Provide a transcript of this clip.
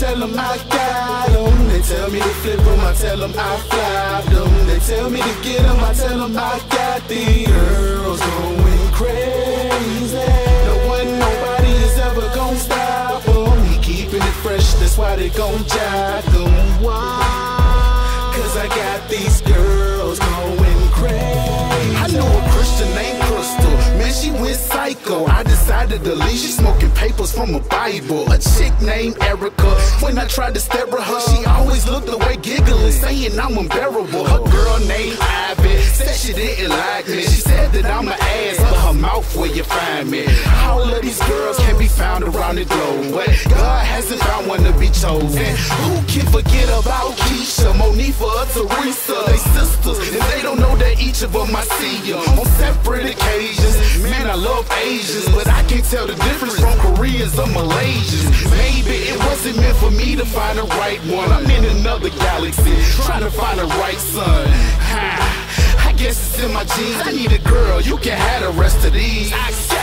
tell them I got them. They tell me to flip them, I tell them I fly them. They tell me to get them, I tell them I got these girls going crazy. No one, nobody is ever gonna stop them. He keeping it fresh, that's why they gon' jack them. Why? Cause I got these girls going crazy. I know a Christian named Crystal, man, she went psycho. I decided to leave, she smoking papers from a Bible. A chick named Erica, when I tried to stare at her, she always looked away giggling, saying I'm unbearable. Her girl named Ivy said she didn't like me. She said that I'm an ass, but her mouth where you find me. All of these girls can be found around the globe, but God hasn't found one to be chosen. Who can forget about Keisha, Monifa, or Teresa? They sisters, and they don't know that each of them I see on separate occasions. Man, I love Asians, but I can't tell the difference from Koreans or Malaysians. Maybe it wasn't meant for me to find the right one. I'm in another galaxy, trying to find the right son. I guess it's in my genes. I need a girl, you can have the rest of these.